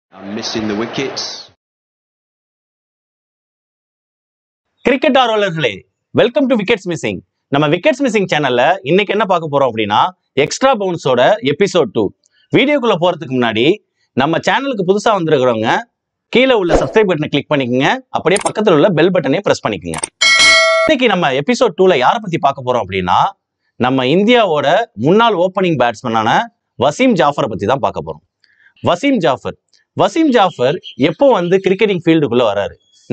I'm missing the wickets. Cricket ஆர்வலர்களே, welcome to wickets missing. நம்ம wickets missing சேனல்ல இன்னைக்கு என்ன பார்க்க போறோம் அப்படின்னா, எக்ஸ்ட்ரா பவுன்ஸோட எபிசோட் 2. வீடியோக்குள்ள போறதுக்கு முன்னாடி நம்ம சேனலுக்கு புதுசா வந்திருக்கிறவங்க கீழே உள்ள சப்ஸ்கிரைப் பட்டனை கிளிக் பண்ணிக்கோங்க. அப்படியே பக்கத்தில் உள்ள பெல் பட்டனை பிரஸ் பண்ணிக்கோங்க. இன்னைக்கு நம்ம எபிசோட் 2ல யாரை பத்தி பார்க்க போறோம் அப்படின்னா, நம்ம இந்தியாவோட முன்னாள் ஓப்பனிங் பேட்ஸ்மேனான வசீம் ஜாஃபரை பத்தி தான் பார்க்க போறோம். வசீம் ஜாஃபர் எப்போ வந்து கிரிக்கெட்டிங் ஃபீல்டுக்குள்ள வராரு?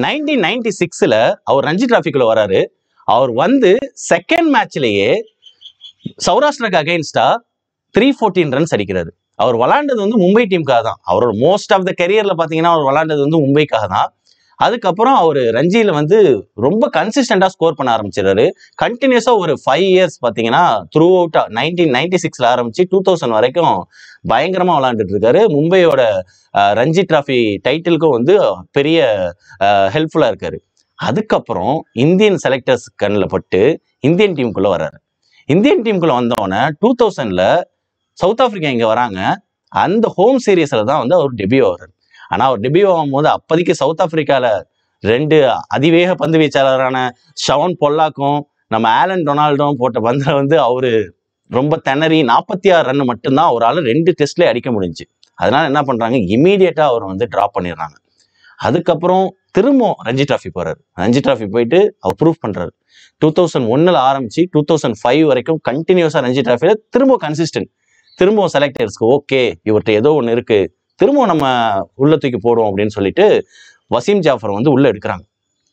1996ல அவர் ரஞ்சி டிராஃபிக்குள்ள வராரு. அவர் வந்து செகண்ட் மேட்ச்லயே சௌராஷ்டிராக்கு அகைன்ஸ்டா 314 ரன்ஸ் அடிக்கிறாரு. அவர் விளாண்டது வந்து மும்பை டீமுக்காக தான். அவரோட மோஸ்ட் ஆஃப் த கெரியர்ல பாத்தீங்கன்னா அவர் விளாண்டது வந்து மும்பைக்காக தான். அதுக்கப்புறம் அவர் ரஞ்சியில வந்து ரொம்ப கன்சிஸ்டண்டா ஸ்கோர் பண்ண ஆரம்பிச்சிடாரு. கண்டினியூஸா ஒரு 5 இயர்ஸ் பாத்தீங்கன்னா த்ரூ அவுட்டா 1996ல ஆரம்பிச்சு 2000 வரைக்கும் பயங்கரமா விளையாண்டுட்டு இருக்காரு. மும்பையோட ரஞ்சி டிராஃபி டைட்டிலுக்கும் வந்து பெரிய ஹெல்ப்ஃபுல்லா இருக்காரு. அதுக்கப்புறம் இந்தியன் செலக்டர்ஸ் கண்ணில் பட்டு இந்தியன் டீமுக்குள்ள வர்றாரு. இந்தியன் டீமுக்குள்ள வந்தவொடனே 2000ல சவுத் ஆப்பிரிக்கா இங்க வராங்க. அந்த ஹோம் சீரீஸ்ல தான் வந்து அவர் டெபியூ ஆகிறார். ஆனா அவர் டெபியூ ஆகும்போது அப்போதைக்கு சவுத் ஆப்பிரிக்கால 2 அதிவேக பந்து வீச்சாளரான ஷவன் பொல்லாக்கும் நம்ம ஆலன் டொனால்டும் போட்ட பந்துல வந்து அவரு ரொம்ப திணறி 46 ரன் மட்டும்தான் அவரால் 2 டெஸ்ட்லேயே அடிக்க முடிஞ்சு. அதனால என்ன பண்றாங்க, இமீடியட்டா அவர் வந்து டிராப் பண்ணிடுறாங்க. அதுக்கப்புறம் திரும்ப ரஞ்சி டிராஃபி போறாரு. ரஞ்சி டிராஃபி போயிட்டு அவர் ப்ரூவ் பண்றாரு. 2001ல ஆரம்பிச்சு 2005 வரைக்கும் கண்டினியூஸா ரஞ்சி டிராஃபியில திரும்ப கன்சிஸ்டன்ட். திரும்பவும் செலக்டர்ஸ்க்கு ஓகே இவர்கிட்ட ஏதோ ஒன்று இருக்கு, திரும்பவும் நம்ம உள்ள தூக்கி போடுவோம் அப்படின்னு சொல்லிட்டு வசீம் ஜாஃபர் வந்து உள்ள எடுக்கிறாங்க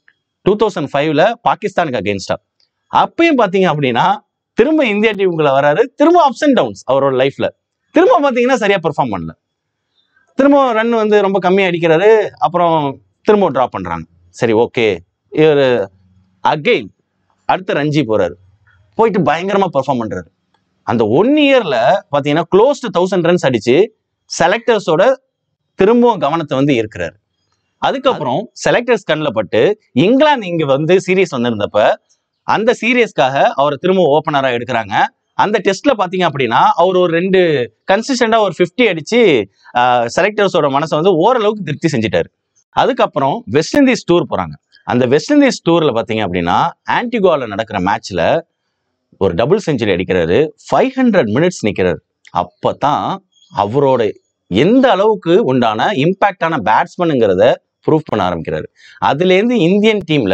2005ல பாகிஸ்தானுக்கு அகெயின்ஸ்டா. அப்பயும் பாத்தீங்க அப்படின்னா திரும்ப இந்தியா டீமுக்குள்ள வராரு. திரும்ப அப்ஸ் அண்ட் டவுன்ஸ் அவரோட லைஃப்ல. திரும்ப பாத்தீங்கன்னா சரியா பெர்ஃபார்ம் பண்ணல. திரும்ப ரன் வந்து ரொம்ப கம்மியா அடிக்கிறாரு. அப்புறம் திரும்ப டிராப் பண்றாங்க. சரி ஓகே, இவர் அகெயின் அடுத்த ரஞ்சி போறாரு. போயிட்டு பயங்கரமா பெர்ஃபார்ம் பண்றாரு. அந்த 1 இயர்ல பாத்தீங்கன்னா க்ளோஸ் டு 1000 ரன்ஸ் அடிச்சு செலக்டர்ஸோட திரும்பவும் கவனத்தை வந்து ஈர்க்கிறாரு. அதுக்கப்புறம் செலக்டர்ஸ் கண்ணில் பட்டு இங்கிலாந்து இங்க வந்து சீரீஸ் வந்திருந்தப்ப அந்த சீரீஸ்க்காக அவரை திரும்ப ஓப்பனரா எடுக்கிறாங்க. அந்த டெஸ்ட்ல பாத்தீங்க அப்படின்னா அவர் ஒரு 2 கன்சிஸ்டண்டா ஒரு 50 அடிச்சு செலக்டர்ஸோட மனசை வந்து ஓரளவுக்கு திருப்தி செஞ்சுட்டாரு. அதுக்கப்புறம் வெஸ்ட் இண்டீஸ் டூர் போறாங்க. அந்த வெஸ்ட் இண்டீஸ் டூர்ல பாத்தீங்க அப்படின்னா ஆன்டிகுவால நடக்கிற மேட்ச்ல ஒரு டபுள் செஞ்சுரி அடிக்கிறாரு. 500 மினிட்ஸ் நிக்கிறாரு. அப்பதான் அவரோட எந்த அளவுக்கு உண்டான இம்பாக்டான பேட்ஸ்மேனுங்கிறத ப்ரூவ் பண்ண ஆரம்பிக்கிறாரு. அதுலேருந்து இந்தியன் டீம்ல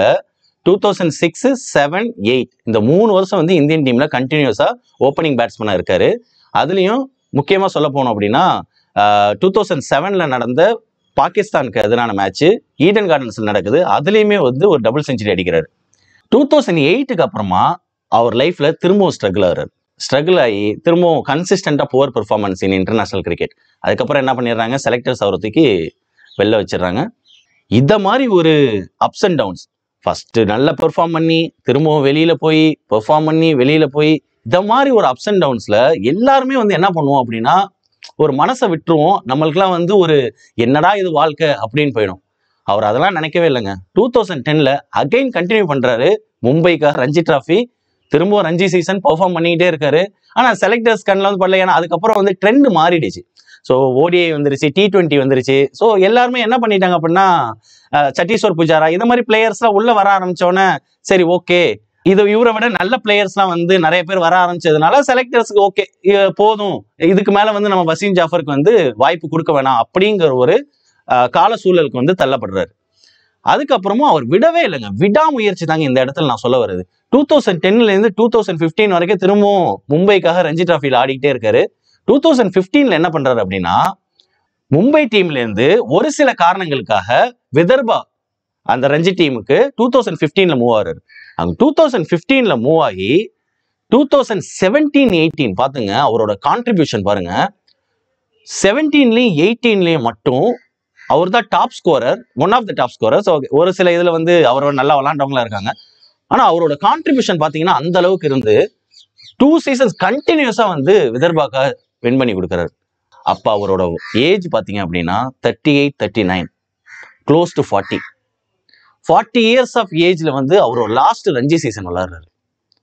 2006, 7, 8 இந்த 3 வருஷம் வந்து இந்தியன் டீம்ல கண்டினியூஸா ஓப்பனிங் பேட்ஸ்மேனா இருக்காரு. அதுலயும் முக்கியமா சொல்ல போனோம் அப்படின்னா 2007ல நடந்த பாகிஸ்தானுக்கு எதிரான மேட்ச் ஈடன் கார்டன்ஸ்ல நடக்குது. அதுலயுமே வந்து ஒரு டபுள் செஞ்சுரி அடிக்கிறாரு. 2008க்கு அப்புறமா அவர் லைஃப்ல திரும்பவும் ஸ்ட்ரகிள் ஆகி திரும்பவும் கன்சிஸ்டண்டா poor performance in international cricket. அதுக்கப்புறம் என்ன பண்ணிடுறாங்க, செலக்டர்ஸ் அவரை தூக்கி வெளில வச்சிடறாங்க. இத மாதிரி ஒரு அப்ஸ் அண்ட் டவுன்ஸ், ஃபர்ஸ்ட் நல்லா பெர்ஃபார்ம் பண்ணி திரும்பவும் வெளியில போய் பெர்ஃபார்ம் பண்ணி வெளியில போய், இத மாதிரி ஒரு அப்ஸ் அண்ட் டவுன்ஸ்ல எல்லாருமே வந்து என்ன பண்ணுவோம் அப்படின்னா ஒரு மனசை விட்டுருவோம். நம்மளுக்குலாம் வந்து ஒரு என்னடா இது வாழ்க்கை அப்படின்னு போயிடும். அவர் அதெல்லாம் நினைக்கவே இல்லைங்க. 2010ல அகைன் கண்டினியூ பண்றாரு. மும்பைக்காக ரஞ்சி டிராஃபி திரும்பவும் ரஞ்சி சீசன் பெர்ஃபார்ம் பண்ணிக்கிட்டே இருக்காரு. ஆனா செலக்டர்ஸ் கண்ணில் வந்து படல. ஏன்னா அதுக்கப்புறம் வந்து ட்ரெண்ட் மாறிடுச்சு. ஸோ ஓடிஐ வந்துருச்சு, T20 வந்துருச்சு. ஸோ எல்லாருமே என்ன பண்ணிட்டாங்க அப்படின்னா சத்தீஸ்வர் புஜாரா இந்த மாதிரி பிளேயர்ஸ்லாம் உள்ள வர ஆரம்பிச்சோன்னே சரி ஓகே இவரை விட நல்ல பிளேயர்ஸ்லாம் வந்து நிறைய பேர் வர ஆரம்பிச்சதுனால செலக்டர்ஸ்க்கு ஓகே போதும், இதுக்கு மேல வந்து நம்ம வசீம் ஜாஃபருக்கு வந்து வாய்ப்பு கொடுக்க வேணாம் அப்படிங்கிற ஒரு கால சூழலுக்கு வந்து தள்ளப்படுறாரு. அதுக்கப்புறமும் அவர் விடவே இல்லைங்க. விடாமுயற்சி தாங்க இந்த இடத்துல நான் சொல்ல வருது. 2010ல இருந்து 2015 வரைக்கும் திரும்பவும் மும்பைக்காக ரஞ்சி டிராஃபியில் ஆடிக்கிட்டே இருக்காரு. 2015ல என்ன பண்றாரு அப்படின்னா மும்பை டீம்ல இருந்து ஒரு சில காரணங்களுக்காக விதர்பா அந்த ரஞ்சி டீமுக்கு 2015ல மூவ் ஆகிறாரு. அங்க 2015ல மூவ் ஆகி 2017-18 பாத்துங்க அவரோட கான்ட்ரிபியூஷன் பாருங்க. 17லயும் 18லயும் மட்டும் அவர் தான் top scorer, one of the top scorer. ஒரு சில இதுல வந்து அவரோட நல்லா விளாண்டவங்களா இருக்காங்க. ஆனா அவரோட கான்ட்ரிபியூஷன் பாத்தீங்கன்னா அந்த அளவுக்கு இருந்து 2 சீசன்ஸ் கண்டினியூஸா வந்து விதர்பாக்காக வின் பண்ணி கொடுக்குறாரு. அப்ப அவரோட ஏஜ் பாத்தீங்க அப்படின்னா 38, 39, க்ளோஸ் டு 40 இயர்ஸ் ஆஃப் ஏஜ்ல வந்து அவரோட லாஸ்ட் ரஞ்சி சீசன் விளையாடுறாரு.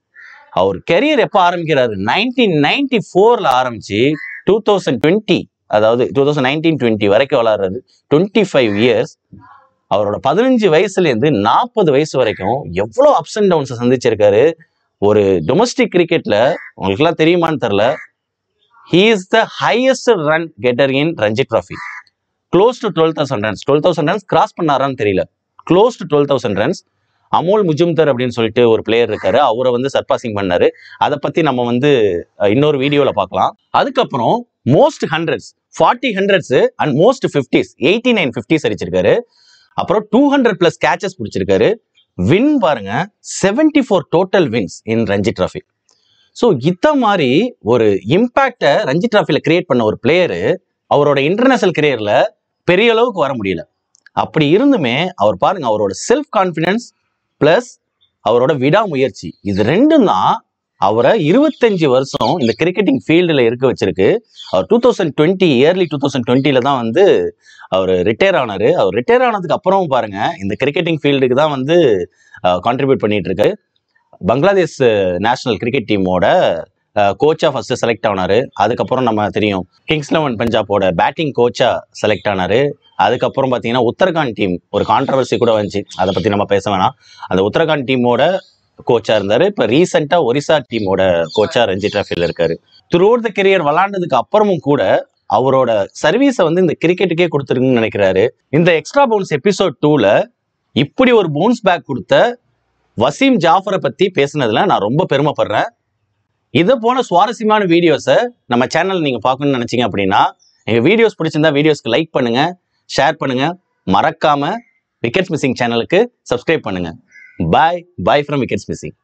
அவர் கெரியர் எப்ப ஆரம்பிக்கிறாரு, 1994ல ஆரம்பிச்சு 2020 அதாவது 2019-20 வரைக்கும் விளையாடுறது 25 இயர்ஸ். அவரோட 15 வயசுலேருந்து 40 வயசு வரைக்கும் எவ்வளோ அப்ஸ் அண்ட் டவுன்ஸை சந்திச்சிருக்காரு. ஒரு டொமஸ்டிக் கிரிக்கெட்ல உங்களுக்குலாம் தெரியுமான்னு தெரில, he is the highest run getter in Ranji trophy. Close to 12,000 runs. 12,000 runs கிராஸ் பண்ணாரான்னு தெரியல, close to 12,000 runs. Amol Muzumdar அப்படின்னு சொல்லிட்டு ஒரு பிளேயர் இருக்காரு, அவரை வந்து சர்பாசிங் பண்ணாரு. அதை பத்தி நம்ம வந்து இன்னொரு வீடியோல பார்க்கலாம். அதுக்கப்புறம் most hundreds 40 hundreds and most 50s 89 50s அடிச்சிருக்காரு. அப்புறம் 200+ கேச்சஸ் பிடிச்சிருக்காரு. வின் பாருங்க 74 total wins in Ranji trophy. So இத்த மாதிரி ஒரு இம்பாக்டை ரஞ்சி ட்ராஃபில கிரியேட் பண்ண ஒரு பிளேயரு அவரோட இன்டர்நேஷனல் கரியர்ல பெரிய அளவுக்கு வர முடியல. அப்படி இருந்துமே அவர் பாருங்க, அவரோட செல்ஃப் கான்ஃபிடன்ஸ் பிளஸ் அவரோட விடாமுயற்சி, இது ரெண்டும் தான் அவரை 25 வருஷம் இந்த கிரிக்கெட்டிங் ஃபீல்டில் இருக்க வச்சிருக்கு. அவர் 2020 இயர்லி 2020 தான் வந்து அவர் ரிட்டையர் ஆனாரு. அவர் ரிட்டையர் ஆனதுக்கு அப்புறம் பாருங்க இந்த கிரிக்கெட்டிங் ஃபீல்டுக்கு தான் வந்து கான்ட்ரிபியூட் பண்ணிட்டு இருக்கு. பங்களாதேஷ் நேஷனல் கிரிக்கெட் டீமோட கோச்சா ஃபர்ஸ்ட் செலக்ட் ஆனாரு. அதுக்கப்புறம் நம்ம தெரியும் கிங்ஸ் 11 பஞ்சாபோட பேட்டிங் கோச்சா செலக்ட் ஆனாரு. அதுக்கப்புறம் பார்த்தீங்கன்னா உத்தரகாண்ட் டீம் ஒரு கான்ட்ரவர்சி கூட வந்துச்சு, அதை பற்றி நம்ம பேச வேணாம். அந்த உத்தரகாண்ட் டீமோட கோச்சா இருந்தாரு. இப்போ ரீசெண்டாக ஒரிசா டீமோட கோச்சா ரஞ்சி ட்ராஃபியில் இருக்காரு. த்ரூ அவுட் த கெரியர் விளாண்டதுக்கு அப்புறமும் கூட அவரோட சர்வீஸை வந்து இந்த கிரிக்கெட்டுக்கே கொடுத்துருக்குன்னு நினைக்கிறாரு. இந்த எக்ஸ்ட்ரா பவுன்ஸ் எபிசோட் 2ல இப்படி ஒரு பவுன்ஸ் பேக் கொடுத்த வசீம் ஜாஃபரை பற்றி பேசுனதுல நான் ரொம்ப பெருமைப்படுறேன். இதை போன சுவாரஸ்யமான வீடியோஸை நம்ம சேனல் நீங்கள் பார்க்கணும்னு நினச்சிங்க அப்படின்னா எங்கள் வீடியோஸ் பிடிச்சிருந்தா வீடியோஸ்க்கு லைக் பண்ணுங்க, ஷேர் பண்ணுங்க, மறக்காம விக்கெட்ஸ் மிஸ்ஸிங் சேனலுக்கு சப்ஸ்கிரைப் பண்ணுங்க. Bye from wickets missing.